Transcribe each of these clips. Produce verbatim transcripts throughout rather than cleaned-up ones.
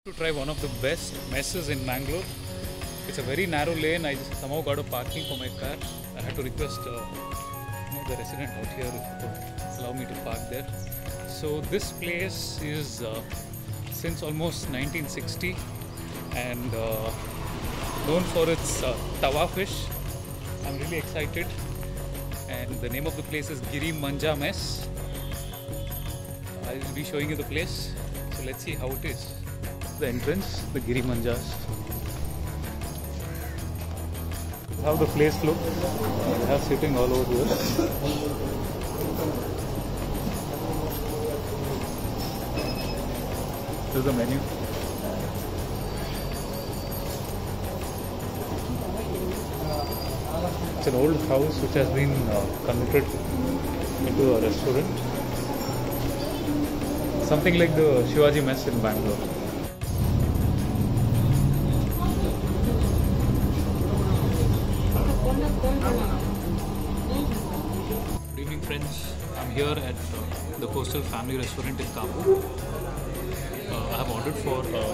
To try one of the best messes in Mangalore. It's a very narrow lane. I just somehow got a parking for my car. I had to request uh, you know, the resident out here to allow me to park there. So this place is uh, since almost nineteen sixty and uh, known for its uh, tawa fish. I'm really excited. And the name of the place is Giri Manja Mess. I will be showing you the place. So let's see how it is. The entrance, the Giri Manjas. How the place looks. They have sitting all over here. This is the menu. It's an old house which has been uh, converted into a restaurant. Something like the Shivaji Mess in Bangalore. Good evening friends, I'm here at uh, the Coastal Family Restaurant in Kabul. Uh, I have ordered for uh,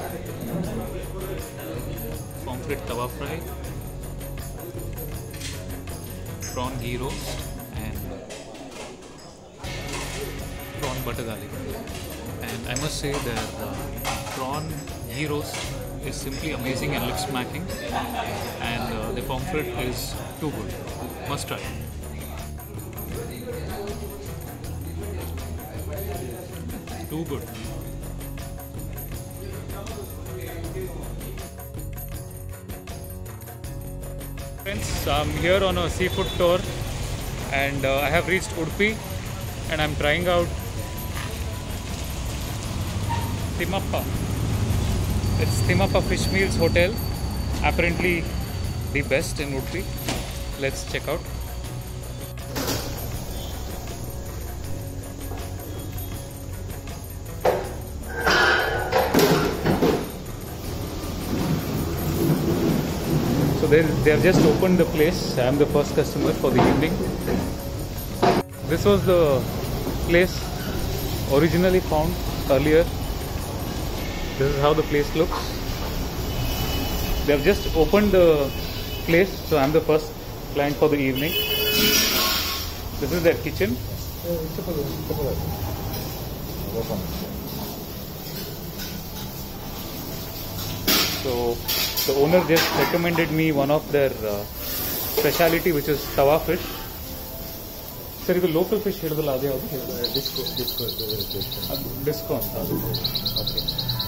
pomfret tawa fry, prawn ghee roast and prawn butter garlic. And I must say that uh, prawn ghee roast is simply amazing and lip smacking, and uh, the pomfret is too good. Must try. Too good. Friends, I'm here on a seafood tour and uh, I have reached Udupi and I'm trying out Timappa. It's Timappa Fish Meals Hotel, apparently the best in Udupi. Let's check out. So they, they have just opened the place. I am the first customer for the evening. This was the place originally found earlier. This is how the place looks. They have just opened the place, so I am the first client for the evening. This is their kitchen. So the owner just recommended me one of their uh, speciality, which is tawa fish. Sir, this local fish here. Disco, disco, disco. Okay.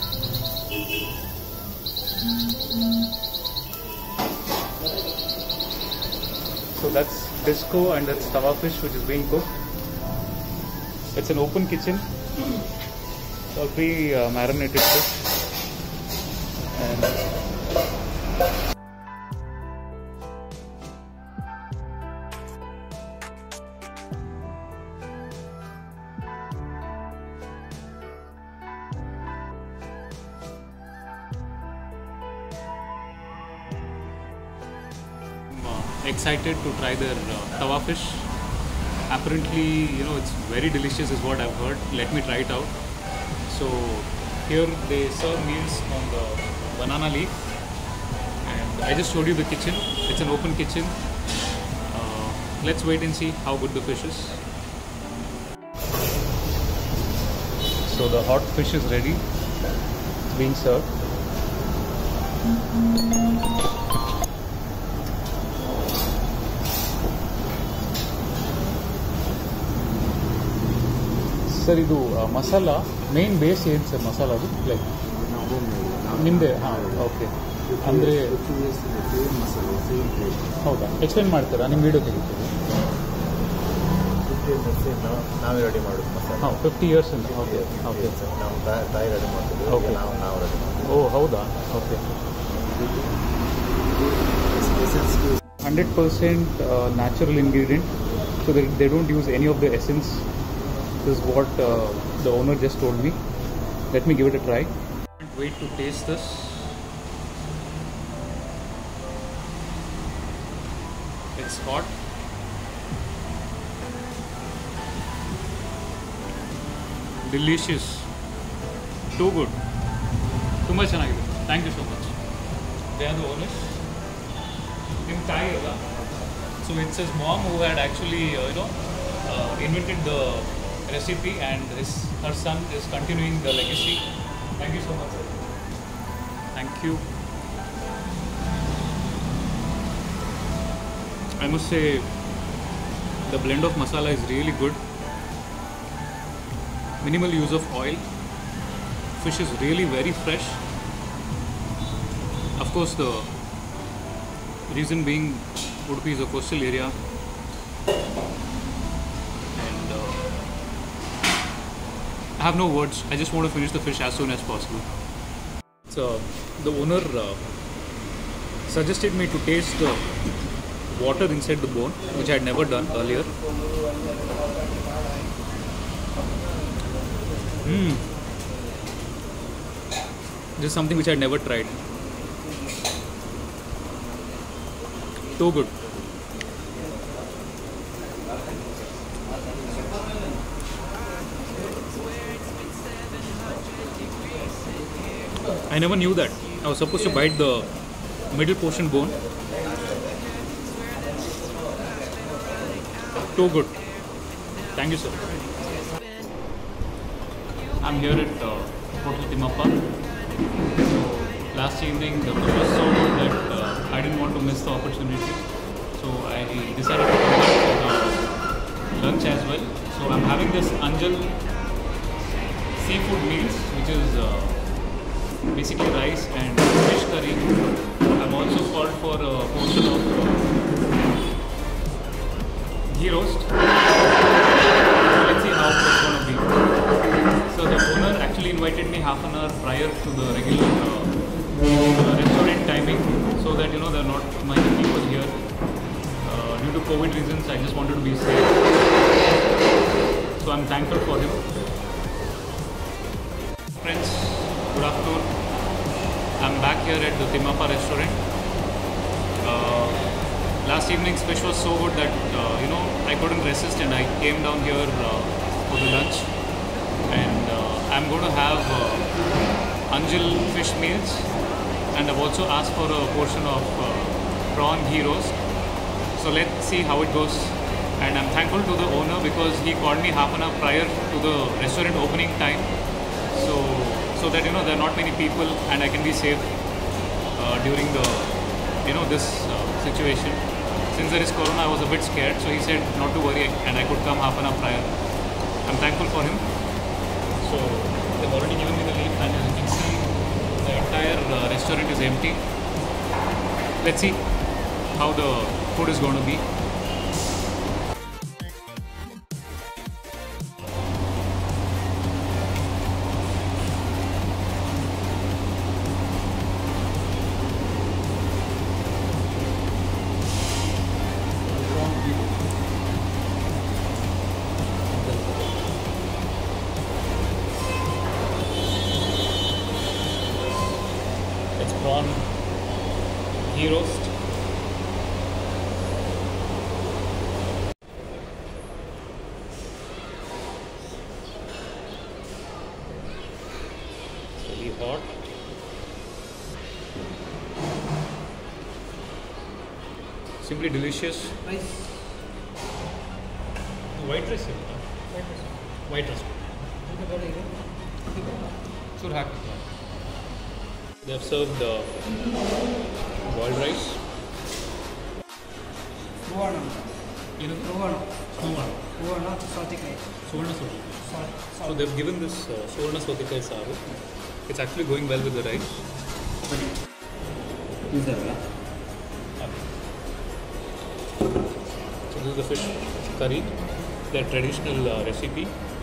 So that's disco and that's tawa fish which is being cooked. It's an open kitchen. It's all pre-marinated fish. And excited to try their uh, tawa fish. Apparently, you know, it's very delicious is what I've heard. Let me try it out. So here they serve meals on the banana leaf, and I just showed you the kitchen. It's an open kitchen. Uh, let's wait and see how good the fish is. So the hot fish is ready. It's being served. Sir, this uh, masala, main base is sir masala, like nimde, ha, okay. Andre, howda? Explain ಮಾಡ್ತೀರಾ ನಿಮ್ಮ video ತೆಗಿತೀವಿ. ನಾವೇ ready ಮಾಡೋದು ಮಸಾಲ. ಹಾ, fifty years ಇಂದ. Okay, okay sir. ನಾವು ತಾಯಿ ready ಮಾಡ್ತೀವಿ. ಓಕೆ, ನಾವು ನಾವು ರೆಡಿ ಮಾಡ್ತೀವಿ. ಓ, ಹೌದಾ? Okay. one hundred percent uh, natural ingredient, so they, they don't use any of the essence. This is what uh, the owner just told me. Let me give it a try. Can't wait to taste this. It's hot. Delicious. Too good. ತುಂಬ ಚೆನ್ನಾಗಿದೆ. Thank you so much. They are the owners. ನಿಮ್ಮ ತಾಯಿ ಅಲ್ಲ. So it's his mom who had actually you know invented the recipe, and his her son is continuing the legacy. Thank you so much, sir. Thank you. I must say the blend of masala is really good. Minimal use of oil. Fish is really very fresh. Of course, the reason being Udupi is a coastal area. I have no words. I just want to finish the fish as soon as possible. So the owner uh, suggested me to taste the water inside the bone, which I had never done earlier. Mm. This is something which I had never tried. So good. I never knew that. I was supposed to bite the middle portion bone. So good. Thank you, sir. I'm here at uh, Hotel Timappa. Last evening the food was so good that uh, I didn't want to miss the opportunity. So I decided to come back for the lunch as well. So I'm having this Anjal seafood meals, which is uh, basically rice and fish curry. I'm also called for a portion of uh, ghee roast. Let's see how it's going to be. So the owner actually invited me half an hour prior to the regular uh, uh, restaurant timing, so that you know there are not many people here. Uh, due to COVID reasons, I just wanted to be safe. So I'm thankful for him. Friends, good afternoon. I'm back here at the Timappa restaurant. Uh, last evening's fish was so good that uh, you know I couldn't resist, and I came down here uh, for the lunch. And uh, I'm going to have uh, Anjal fish meals, and I've also asked for a portion of uh, prawn ghee roast. So let's see how it goes. And I'm thankful to the owner because he called me half an hour prior to the restaurant opening time. So so that you know there are not many people and I can be safe uh, during the you know this uh, situation. Since there is corona, I was a bit scared, so he said not to worry and I could come half an hour prior. I'm thankful for him. So they've already given me the leave, and as you can see the entire uh, restaurant is empty. Let's see how the food is going to be. Prawn ghee roast. It's really hot. Simply delicious. Rice. White rice. White rice. Should have it. They have served uh, boiled rice. Suvarna. You know, Suvarna. Suvarna. Suvarna Sautikai. Suvarna Sautikai. Salt. So they've given this uh, Suvarna Sautikai saru. It's actually going well with the rice. Is that right? So this is the fish curry, their traditional uh, recipe.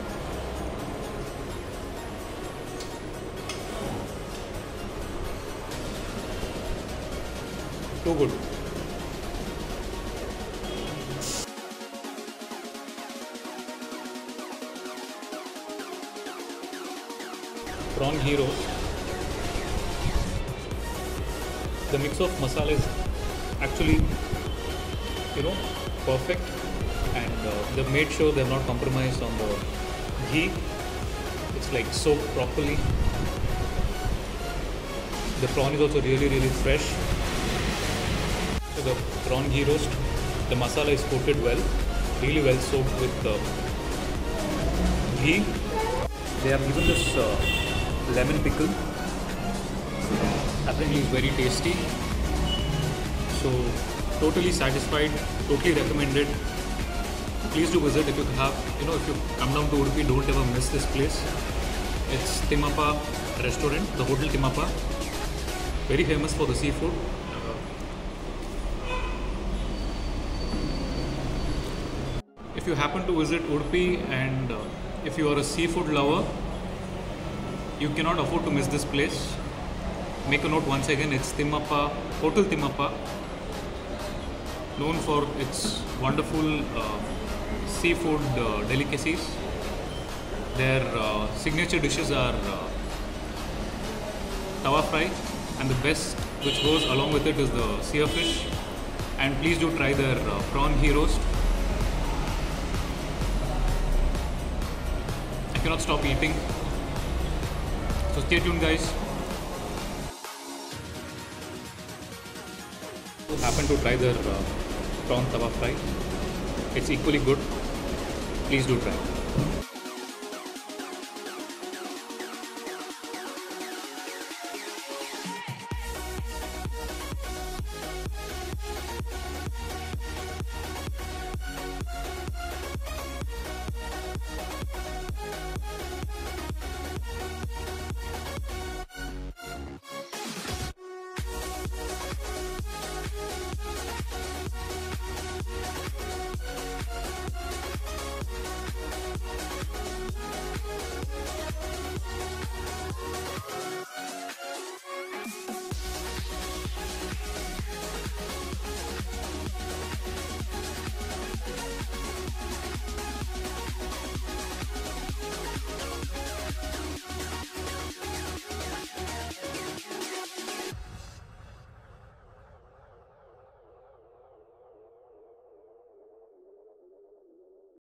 Too good. Prawn ghee roast. The mix of masala is actually, you know, perfect, and uh, they've made sure they've not compromised on the ghee. It's like soaked properly. The prawn is also really really fresh. So the prawn ghee roast, the masala is coated well, really well soaked with uh, ghee. They have given this uh, lemon pickle. Apparently it's very tasty. So totally satisfied, totally recommended. Please do visit if you have, you know, if you come down to Udupi, don't ever miss this place. It's Timmappa restaurant, the Hotel Timmappa. Very famous for the seafood. Uh, if you happen to visit Udupi and uh, if you are a seafood lover, you cannot afford to miss this place. Make a note once again, it's Timmappa, Hotel Timmappa. Known for its wonderful uh, seafood uh, delicacies. Their uh, signature dishes are uh, tawa fry, and the best which goes along with it is the sear fish. And please do try their uh, prawn ghee roast. I cannot stop eating. So stay tuned, guys. Happen to try their uh, prawn tawa fry. It's equally good. Please do try. Thank you.